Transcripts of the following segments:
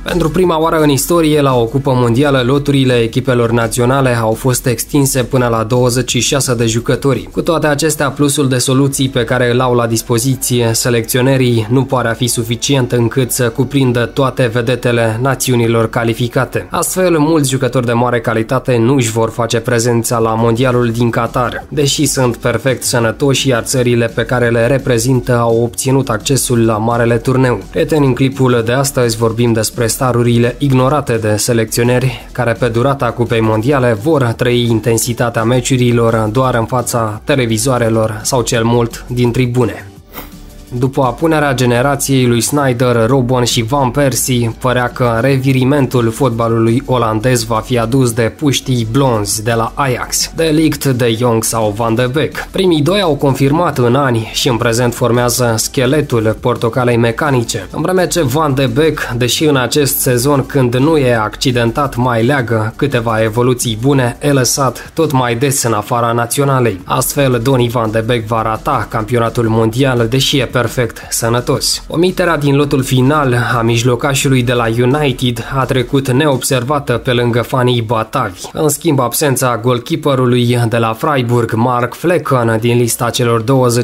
Pentru prima oară în istorie, la o cupă mondială, loturile echipelor naționale au fost extinse până la 26 de jucători. Cu toate acestea, plusul de soluții pe care îl au la dispoziție selecționerii nu pare a fi suficient încât să cuprindă toate vedetele națiunilor calificate. Astfel, mulți jucători de mare calitate nu își vor face prezența la mondialul din Qatar, deși sunt perfect sănătoși, iar țările pe care le reprezintă au obținut accesul la marele turneu. Prieteni, în clipul de astăzi vorbim despre starurile ignorate de selecționeri care pe durata Cupei Mondiale vor trăi intensitatea meciurilor doar în fața televizoarelor sau cel mult din tribune. După apunerea generației lui Sneijder, Robben și Van Persie, părea că revirimentul fotbalului olandez va fi adus de puștii blonzi de la Ajax, De Ligt, De Jong sau Van de Beek. Primii doi au confirmat în ani și în prezent formează scheletul portocalei mecanice, în vreme ce Van de Beek, deși în acest sezon când nu e accidentat mai leagă câteva evoluții bune, e lăsat tot mai des în afara naționalei. Astfel, Donny Van de Beek va rata campionatul mondial, deși e perfect sănătos. Omiterea din lotul final a mijlocașului de la United a trecut neobservată pe lângă fanii batavi. În schimb, absența goalkeeperului de la Freiburg, Mark Flecken, din lista celor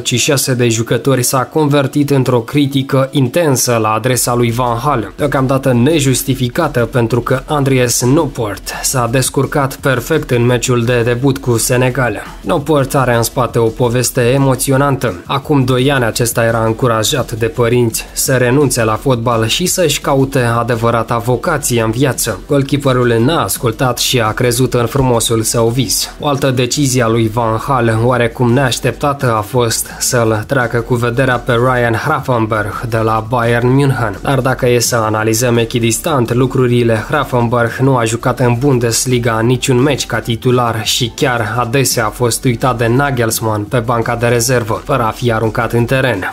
26 de jucători s-a convertit într-o critică intensă la adresa lui Van Gaal, deocamdată nejustificată pentru că Andries Noppert s-a descurcat perfect în meciul de debut cu Senegal. Noppert are în spate o poveste emoționantă. Acum 2 ani acesta era încurajat de părinți să renunțe la fotbal și să-și caute adevărata vocație în viață. Goalkeeperul n-a ascultat și a crezut în frumosul său vis. O altă decizie a lui Van Gaal, oarecum neașteptată, a fost să-l treacă cu vederea pe Ryan Gravenberch de la Bayern München. Dar dacă e să analizăm echidistant lucrurile, Gravenberch nu a jucat în Bundesliga niciun meci ca titular și chiar adesea a fost uitat de Nagelsmann pe banca de rezervă, fără a fi aruncat în teren.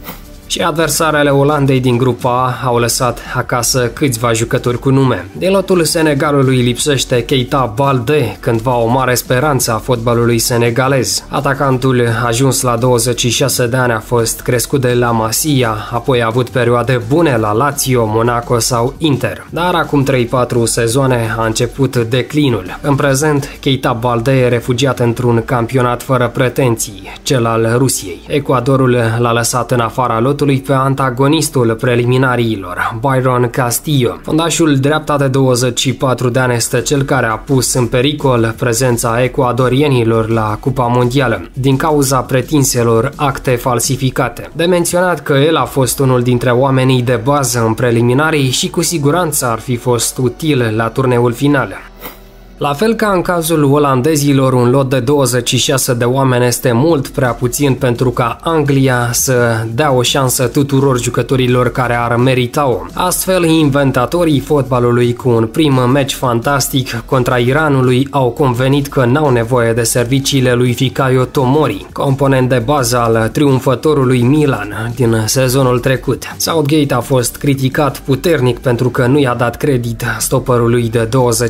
Și adversarele Olandei din grupa A au lăsat acasă câțiva jucători cu nume. Din lotul Senegalului lipsește Keita Baldé, cândva o mare speranță a fotbalului senegalez. Atacantul, ajuns la 26 de ani, a fost crescut de la Masia, apoi a avut perioade bune la Lazio, Monaco sau Inter. Dar acum 3-4 sezoane a început declinul. În prezent, Keita Baldé e refugiat într-un campionat fără pretenții, cel al Rusiei. Ecuadorul l-a lăsat în afara lotului pe antagonistul preliminariilor, Byron Castillo. Fundașul dreapta de 24 de ani este cel care a pus în pericol prezența ecuadorienilor la Cupa Mondială, din cauza pretinselor acte falsificate. De menționat că el a fost unul dintre oamenii de bază în preliminarii și cu siguranță ar fi fost util la turneul final. La fel ca în cazul olandezilor, un lot de 26 de oameni este mult prea puțin pentru ca Anglia să dea o șansă tuturor jucătorilor care ar merita-o. Astfel, inventatorii fotbalului, cu un prim meci fantastic contra Iranului, au convenit că n-au nevoie de serviciile lui Fikayo Tomori, component de bază al triumfătorului Milan din sezonul trecut. Southgate a fost criticat puternic pentru că nu i-a dat credit stopperului de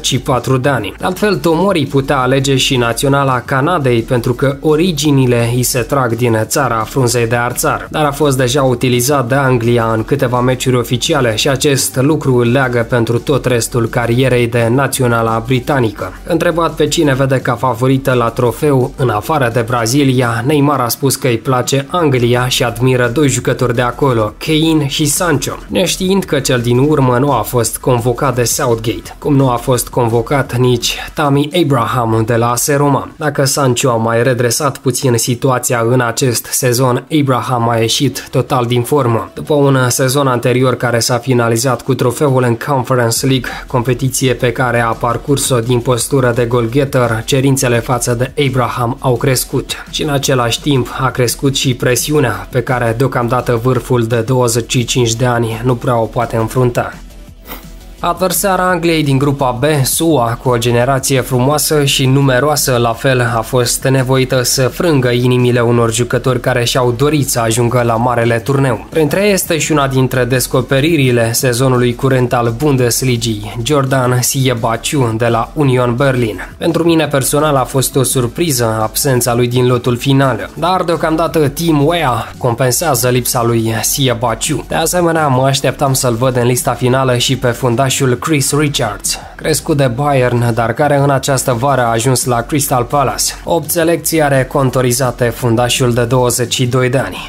24 de ani. De altfel, Tomori putea alege și naționala Canadei pentru că originile îi se trag din țara frunzei de arțar, dar a fost deja utilizat de Anglia în câteva meciuri oficiale și acest lucru îl leagă pentru tot restul carierei de naționala britanică. Întrebat pe cine vede ca favorită la trofeu în afară de Brazilia, Neymar a spus că îi place Anglia și admiră 2 jucători de acolo, Kane și Sancho, neștiind că cel din urmă nu a fost convocat de Southgate, cum nu a fost convocat nici Tammy Abraham de la AS Roma. Dacă Sancho a mai redresat puțin situația în acest sezon, Abraham a ieșit total din formă. După un sezon anterior care s-a finalizat cu trofeul în Conference League, competiție pe care a parcurs-o din postură de goalgetter, cerințele față de Abraham au crescut. Și în același timp a crescut și presiunea pe care deocamdată vârful de 25 de ani nu prea o poate înfrunta. Adversara Angliei din grupa B, SUA, cu o generație frumoasă și numeroasă la fel, a fost nevoită să frângă inimile unor jucători care și-au dorit să ajungă la marele turneu. Printre ei este și una dintre descoperirile sezonului curent al Bundesligii, Jordan Siebatcheu de la Union Berlin. Pentru mine personal a fost o surpriză absența lui din lotul final, dar deocamdată Team Weah compensează lipsa lui Siebatcheu. De asemenea, mă așteptam să-l văd în lista finală și pe fundașul Chris Richards, crescut de Bayern, dar care în această vară a ajuns la Crystal Palace. 8 selecții are contorizate fundașul de 22 de ani.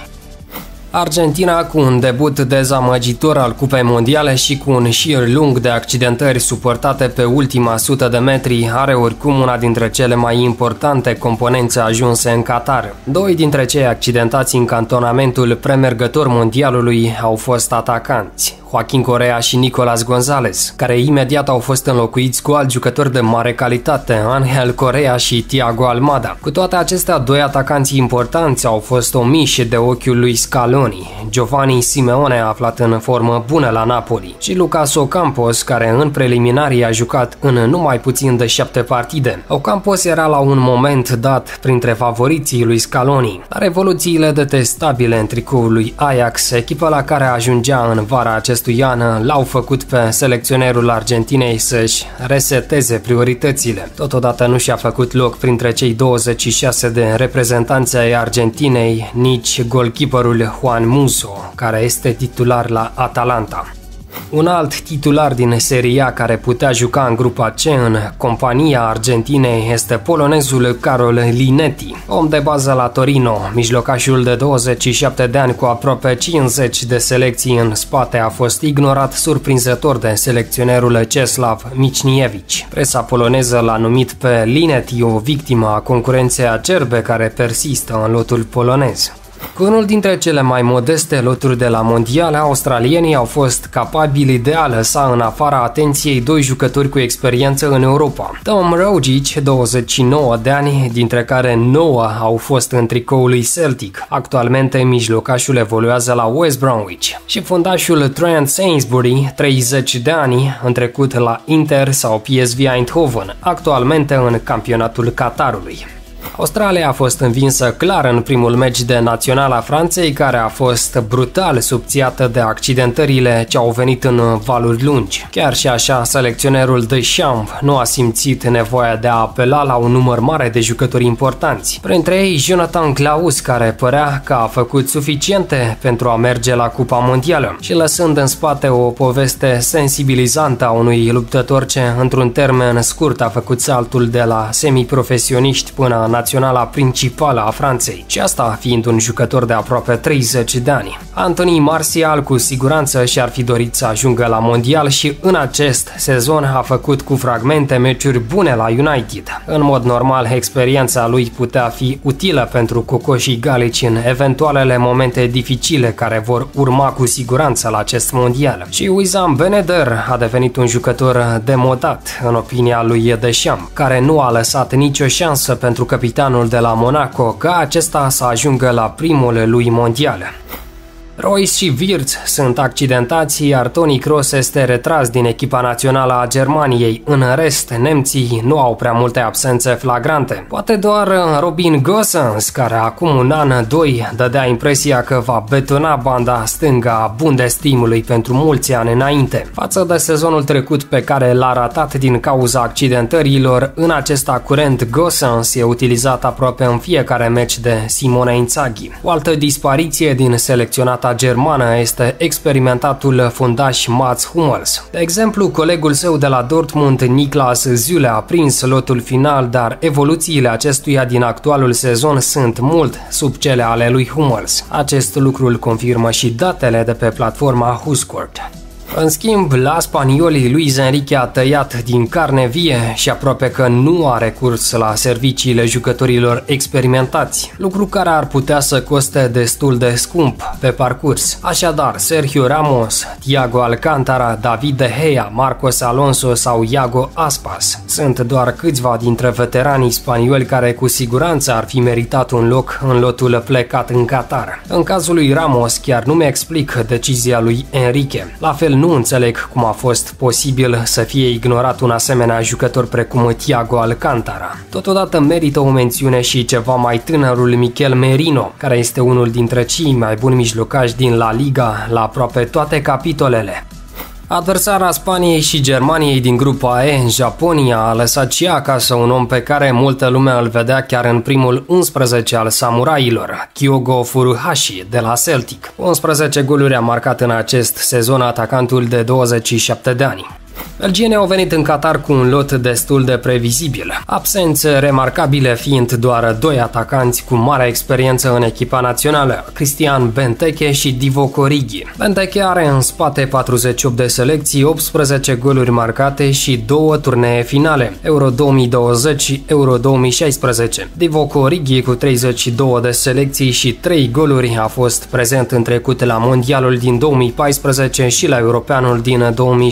Argentina, cu un debut dezamăgitor al Cupei Mondiale și cu un șir lung de accidentări suportate pe ultima 100 de metri, are oricum una dintre cele mai importante componențe ajunse în Qatar. Doi dintre cei accidentați în cantonamentul premergător mondialului au fost atacanți, Joaquin Correa și Nicolas González, care imediat au fost înlocuiți cu alți jucători de mare calitate, Angel Correa și Thiago Almada. Cu toate acestea, doi atacanți importanți au fost omiși de ochiul lui Scaloni, Giovanni Simeone, aflat în formă bună la Napoli, și Lucas Ocampos, care în preliminarii a jucat în numai puțin de 7 partide. Ocampos era la un moment dat printre favoriții lui Scaloni, dar evoluțiile detestabile în tricoul lui Ajax, echipă la care ajungea în vara acestui an, l-au făcut pe selecționerul Argentinei să-și reseteze prioritățile. Totodată nu și-a făcut loc printre cei 26 de reprezentanți ai Argentinei nici golkeeperul Juan Musso, care este titular la Atalanta. Un alt titular din Serie A care putea juca în grupa C în compania Argentinei este polonezul Karol Linetti, om de bază la Torino. Mijlocașul de 27 de ani cu aproape 50 de selecții în spate a fost ignorat surprinzător de selecționerul Czeslaw Michniewicz. Presa poloneză l-a numit pe Linetti o victimă a concurenței acerbe care persistă în lotul polonez. Cu unul dintre cele mai modeste loturi de la mondiale, australienii au fost capabili de a lăsa în afara atenției doi jucători cu experiență în Europa. Tom Rogic, 29 de ani, dintre care 9 au fost în tricoul lui Celtic. Actualmente mijlocașul evoluează la West Bromwich. Și fundașul Trent Sainsbury, 30 de ani, în trecut la Inter sau PSV Eindhoven, actualmente în campionatul Qatarului. Australia a fost învinsă clar în primul meci de naționala Franței, care a fost brutal subțiată de accidentările ce au venit în valuri lungi. Chiar și așa, selecționerul Deschamps nu a simțit nevoia de a apela la un număr mare de jucători importanți. Printre ei, Jonathan Klaus, care părea că a făcut suficiente pentru a merge la Cupa Mondială și lăsând în spate o poveste sensibilizantă a unui luptător ce, într-un termen scurt, a făcut saltul de la semiprofesioniști până naționala principală a Franței, și asta fiind un jucător de aproape 30 de ani. Anthony Martial cu siguranță și-ar fi dorit să ajungă la mondial și în acest sezon a făcut cu fragmente meciuri bune la United. În mod normal, experiența lui putea fi utilă pentru cocoșii galici în eventualele momente dificile care vor urma cu siguranță la acest mondial. Și Wissam Ben Yedder a devenit un jucător demodat, în opinia lui Deschamps, care nu a lăsat nicio șansă pentru capitanul de la Monaco ca acesta să ajungă la primul lui mondial. Royce și Wirtz sunt accidentați, iar Toni Kroos este retras din echipa națională a Germaniei. În rest, nemții nu au prea multe absențe flagrante. Poate doar Robin Gosens, care acum un an, doi, dădea impresia că va betona banda stângă a Bundesteamului pentru mulți ani înainte. Față de sezonul trecut pe care l-a ratat din cauza accidentărilor, în acesta curent Gosens e utilizat aproape în fiecare meci de Simone Inzaghi. O altă dispariție din selecționat germană este experimentatul fundaș Mats Hummels. De exemplu, colegul său de la Dortmund, Niklas Süle, a prins lotul final, dar evoluțiile acestuia din actualul sezon sunt mult sub cele ale lui Hummels. Acest lucru îl confirmă și datele de pe platforma WhoScored. În schimb, la spaniolii, Luis Enrique a tăiat din carne vie și aproape că nu are recurs la serviciile jucătorilor experimentați, lucru care ar putea să coste destul de scump pe parcurs. Așadar, Sergio Ramos, Thiago Alcantara, David De Gea, Marcos Alonso sau Iago Aspas sunt doar câțiva dintre veteranii spanioli care cu siguranță ar fi meritat un loc în lotul plecat în Qatar. În cazul lui Ramos, chiar nu mi explic decizia lui Enrique. La fel nu înțeleg cum a fost posibil să fie ignorat un asemenea jucător precum Thiago Alcantara. Totodată merită o mențiune și ceva mai tânărul Mikel Merino, care este unul dintre cei mai buni mijlocași din La Liga la aproape toate capitolele. Adversara Spaniei și Germaniei din grupa E, Japonia, a lăsat și acasă un om pe care multă lume îl vedea chiar în primul 11 al samurailor, Kyogo Furuhashi de la Celtic. 11 goluri a marcat în acest sezon atacantul de 27 de ani. Belgienii au venit în Qatar cu un lot destul de previzibil, absențe remarcabile fiind doar 2 atacanți cu mare experiență în echipa națională, Christian Benteke și Divock Origi. Benteke are în spate 48 de selecții, 18 goluri marcate și 2 turnee finale, Euro 2020 și Euro 2016. Divock Origi cu 32 de selecții și 3 goluri a fost prezent în trecut la Mondialul din 2014 și la Europeanul din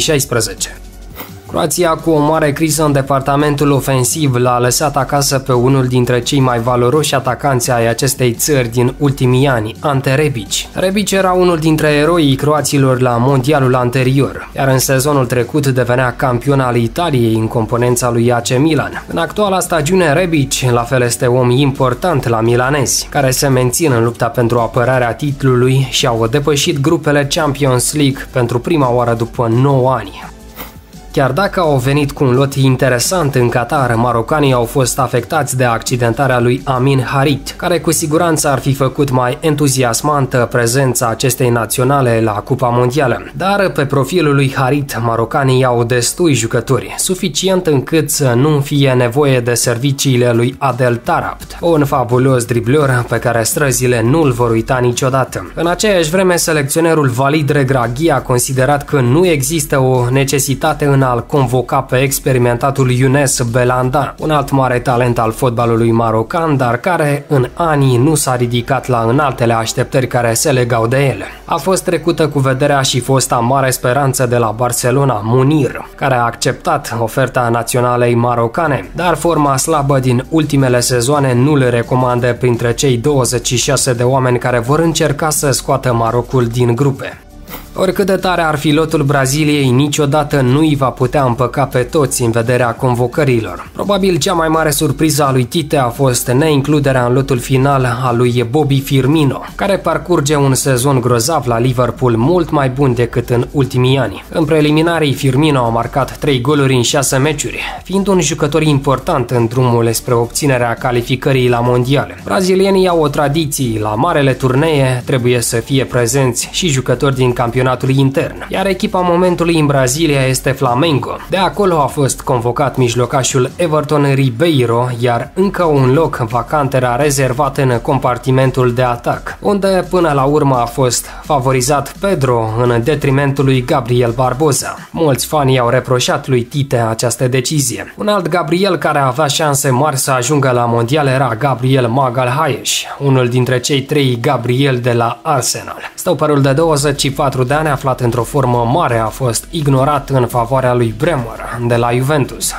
2016. Croația, cu o mare criză în departamentul ofensiv, l-a lăsat acasă pe unul dintre cei mai valoroși atacanți ai acestei țări din ultimii ani, Ante Rebic. Rebic era unul dintre eroii croaților la mondialul anterior, iar în sezonul trecut devenea campion al Italiei în componența lui AC Milan. În actuala stagiune, Rebic la fel este om important la milanezi, care se mențin în lupta pentru apărarea titlului și au depășit grupele Champions League pentru prima oară după 9 ani. Chiar dacă au venit cu un lot interesant în Qatar, marocanii au fost afectați de accidentarea lui Amin Harit, care cu siguranță ar fi făcut mai entuziasmantă prezența acestei naționale la Cupa Mondială. Dar pe profilul lui Harit, marocanii au destui jucători, suficient încât să nu fie nevoie de serviciile lui Adel Tarabt, un fabulos driblor pe care străzile nu-l vor uita niciodată. În aceeași vreme, selecționerul Walid Regragui a considerat că nu există o necesitate în a-l convoca pe experimentatul Younes Belhanda, un alt mare talent al fotbalului marocan, dar care în anii nu s-a ridicat la înaltele așteptări care se legau de ele. A fost trecută cu vederea și fosta mare speranță de la Barcelona, Munir, care a acceptat oferta naționalei marocane, dar forma slabă din ultimele sezoane nu le recomandă printre cei 26 de oameni care vor încerca să scoată Marocul din grupe. Oricât de tare ar fi lotul Braziliei, niciodată nu îi va putea împăca pe toți în vederea convocărilor. Probabil cea mai mare surpriză a lui Tite a fost neincluderea în lotul final a lui Bobby Firmino, care parcurge un sezon grozav la Liverpool mult mai bun decât în ultimii ani. În preliminarii, Firmino a marcat 3 goluri în 6 meciuri, fiind un jucător important în drumul spre obținerea calificării la mondiale. Brazilienii au o tradiție, la marele turnee trebuie să fie prezenți și jucători din campionatul intern, iar echipa momentului în Brazilia este Flamengo. De acolo a fost convocat mijlocașul Everton Ribeiro, iar încă un loc vacant era rezervat în compartimentul de atac, unde până la urmă a fost favorizat Pedro în detrimentul lui Gabriel Barbosa. Mulți fani au reproșat lui Tite această decizie. Un alt Gabriel care avea șanse mari să ajungă la mondial era Gabriel Magalhaes, unul dintre cei 3 Gabriel de la Arsenal. Stopperul de 24 de ani, aflat într-o formă mare, a fost ignorat în favoarea lui Bremer de la Juventus.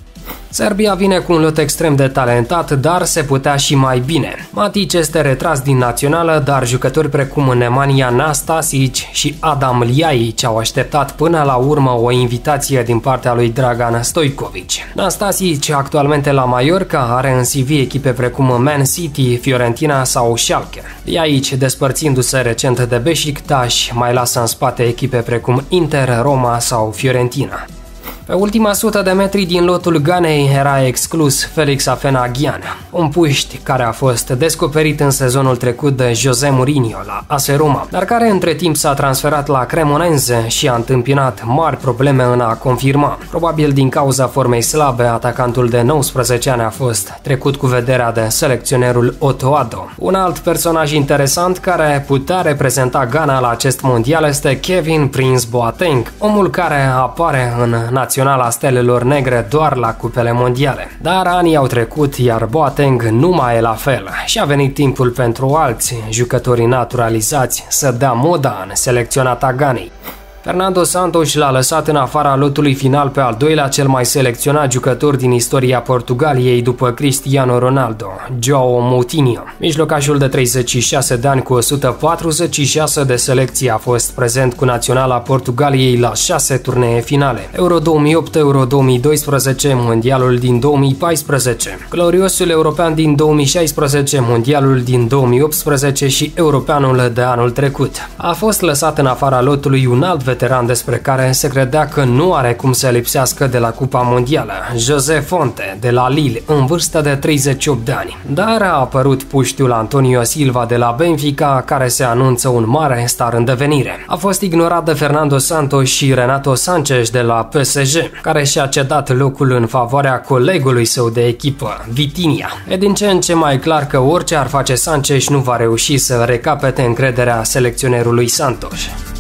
Serbia vine cu un lot extrem de talentat, dar se putea și mai bine. Matic este retras din națională, dar jucători precum Nemanja Nastasic și Adam Ljajic au așteptat până la urmă o invitație din partea lui Dragan Stojkovic. Nastasic, actualmente la Mallorca, are în CV echipe precum Man City, Fiorentina sau Schalke. Ljajic, despărțindu-se recent de Beşiktaş, mai lasă în spate echipe precum Inter, Roma sau Fiorentina. Pe ultima 100 de metri din lotul Ganei era exclus Felix Afenaghian, un puști care a fost descoperit în sezonul trecut de José Mourinho la AS Roma, dar care între timp s-a transferat la Cremonense și a întâmpinat mari probleme în a confirma. Probabil din cauza formei slabe, atacantul de 19 ani a fost trecut cu vederea de selecționerul Otto Addo. Un alt personaj interesant care putea reprezenta Ghana la acest mondial este Kevin Prince Boateng, omul care apare în naționala stelelor negre doar la cupele mondiale. Dar anii au trecut, iar Boateng nu mai e la fel și a venit timpul pentru alți jucători naturalizați să dea moda în selecționata Ghanei. Fernando Santos l-a lăsat în afara lotului final pe al doilea cel mai selecționat jucător din istoria Portugaliei după Cristiano Ronaldo, João Moutinho. Mijlocașul de 36 de ani cu 146 de selecții a fost prezent cu naționala Portugaliei la 6 turnee finale: Euro 2008, Euro 2012, Mondialul din 2014, gloriosul european din 2016, Mondialul din 2018 și Europeanul de anul trecut. A fost lăsat în afara lotului un alt veteran despre care se credea că nu are cum să lipsească de la Cupa Mondială, José Fonte, de la Lille, în vârstă de 38 de ani. Dar a apărut puștiul Antonio Silva de la Benfica, care se anunță un mare star în devenire. A fost ignorat de Fernando Santos și Renato Sanchez de la PSG, care și-a cedat locul în favoarea colegului său de echipă, Vitinha. E din ce în ce mai clar că orice ar face Sanchez nu va reuși să recapete încrederea selecționerului Santos.